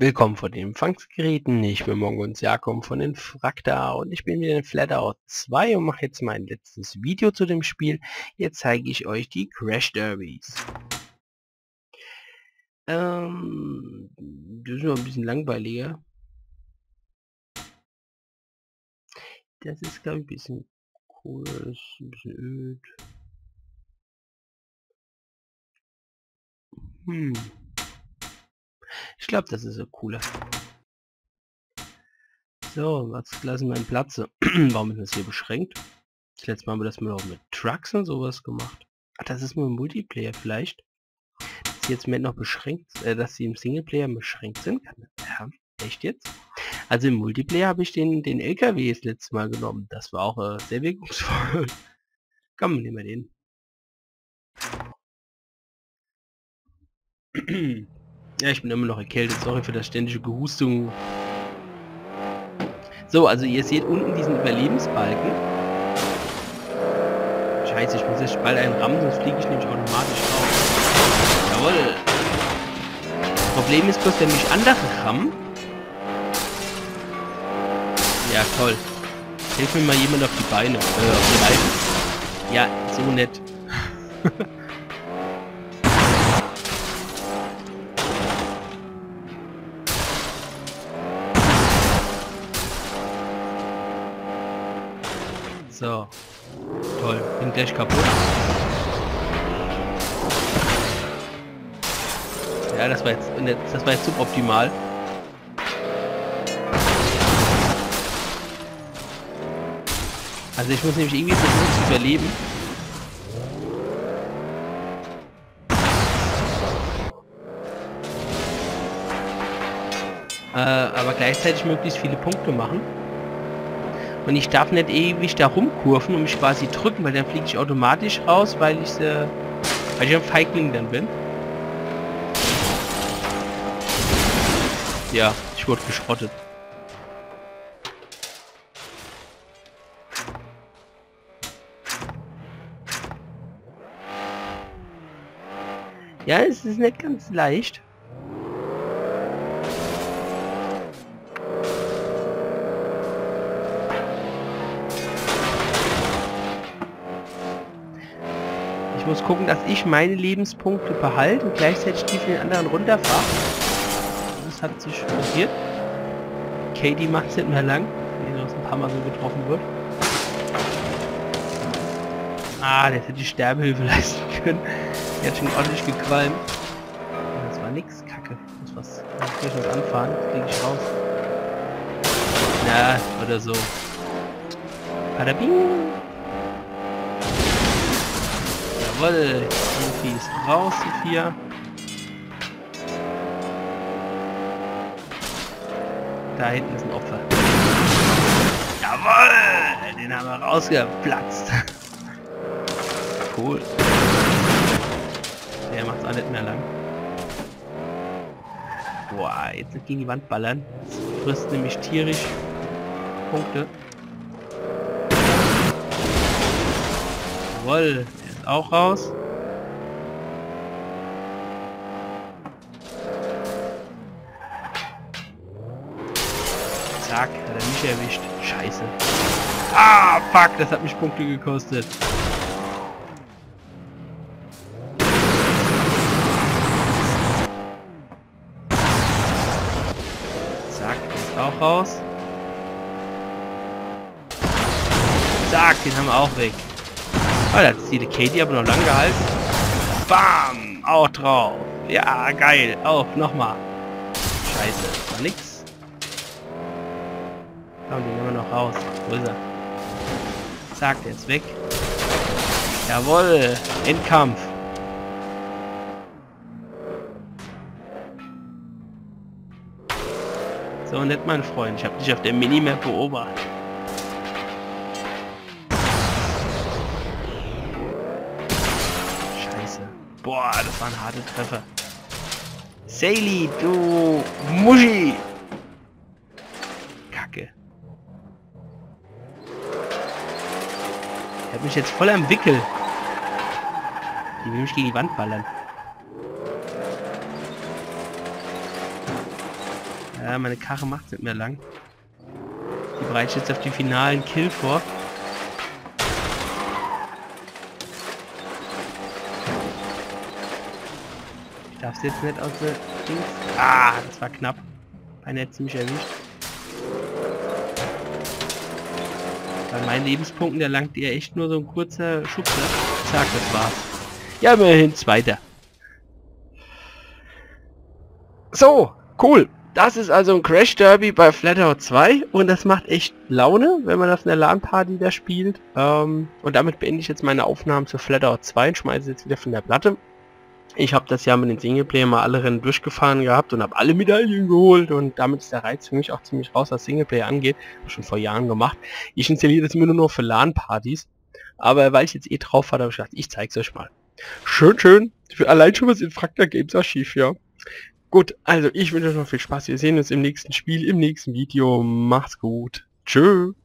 Willkommen von den Empfangsgeräten. Ich bin Mongo Jakob von den Frakta und ich bin wieder in Flatout 2 und mache jetzt mein letztes Video zu dem Spiel. Jetzt zeige ich euch die Crash Derbys. Das ist nur ein bisschen langweiliger. Das ist, glaube ich, ein bisschen cool, das ist ein bisschen öd. Ich glaube, das ist so cooler. So, was lassen wir einen Platz? Warum ist das hier beschränkt? Das letzte Mal haben wir das mal auch mit Trucks und sowas gemacht. Ach, das ist nur ein Multiplayer vielleicht. Dass sie jetzt mit noch beschränkt, dass sie im Singleplayer beschränkt sind. Ja, echt jetzt? Also im Multiplayer habe ich den LKW das letzte Mal genommen. Das war auch sehr wirkungsvoll. Komm, nehmen wir den. Ja, ich bin immer noch erkältet. Sorry für das ständige Gehustung. So, also ihr seht unten diesen Überlebensbalken. Scheiße, ich muss jetzt bald einen rammen, sonst fliege ich nämlich automatisch raus. Jawohl. Problem ist bloß, wenn mich andere rammen. Ja, toll. Hilf mir mal jemand auf die Beine. Auf die Reifen. Ja, so nett. So. Toll. Bin gleich kaputt. Ja, das war jetzt suboptimal. Also ich muss nämlich irgendwie versuchen zu überleben. Aber gleichzeitig möglichst viele Punkte machen. Und ich darf nicht ewig da rumkurven und mich quasi drücken, weil dann fliege ich automatisch raus, weil ich ein Feigling dann bin. Ja, ich wurde geschrottet. Ja, es ist nicht ganz leicht. Ich muss gucken, dass ich meine Lebenspunkte behalte und gleichzeitig die für den anderen runterfahre. Das hat sich probiert. Katie macht es nicht mehr lang, wie das ein paar Mal so getroffen wird. Ah, der hätte die Sterbehilfe leisten können. Der hat schon ordentlich gequalmt. Das war nix, Kacke. Muss was anfahren, das kriege ich raus. Na, oder so. Padabing! Jawoll, Profis raus, die 4. Da hinten ist ein Opfer. Jawoll! Den haben wir rausgeplatzt. Cool. Der macht's auch nicht mehr lang. Boah, jetzt nicht gegen die Wand ballern. Das frisst nämlich tierisch Punkte. Jawoll, der ist auch raus. Zack, hat er mich erwischt. Scheiße. Ah, fuck, das hat mich Punkte gekostet. Zack, ist auch raus. Zack, den haben wir auch weg. Oh, da hat die Katie aber noch lang gehalten. Bam! Auch drauf. Ja, geil. Auf, nochmal. Scheiße, war nix. Komm, den nehmen wir noch raus. Wo ist er? Zack, der ist weg. Jawohl, Endkampf. So nett, mein Freund. Ich habe dich auf der Minimap beobachtet. Scheiße. Boah, das war ein harter Treffer. Saily, du Muschi! Kacke. Er hat mich jetzt voll am Wickel. Die will mich gegen die Wand ballern. Ja, meine Karre macht nicht mehr lang. Die bereite ich jetzt auf die finalen Kill vor. Ich darf es jetzt nicht aus der Dings... Ah, das war knapp. Einer hat ziemlich erwischt. Bei meinen Lebenspunkten, der langt ihr echt nur so ein kurzer Schubser. Zack, das war's. Ja, immerhin Zweiter. So, cool. Das ist also ein Crash Derby bei Flatout 2 und das macht echt Laune, wenn man auf einer LAN-Party da spielt. Und damit beende ich jetzt meine Aufnahmen zu Flatout 2 und schmeiße jetzt wieder von der Platte. Ich habe das Jahr mit den Singleplayer mal alle Rennen durchgefahren gehabt und habe alle Medaillen geholt und damit ist der Reiz für mich auch ziemlich raus, was Singleplayer angeht. Hab schon vor Jahren gemacht. Ich installiere das immer nur noch für LAN-Partys. Aber weil ich jetzt eh drauf war, habe ich gedacht, ich zeig's euch mal. Schön. Für allein schon was in Fractal Games Archiv, ja. Gut, also ich wünsche euch noch viel Spaß. Wir sehen uns im nächsten Spiel, im nächsten Video. Macht's gut. Tschö.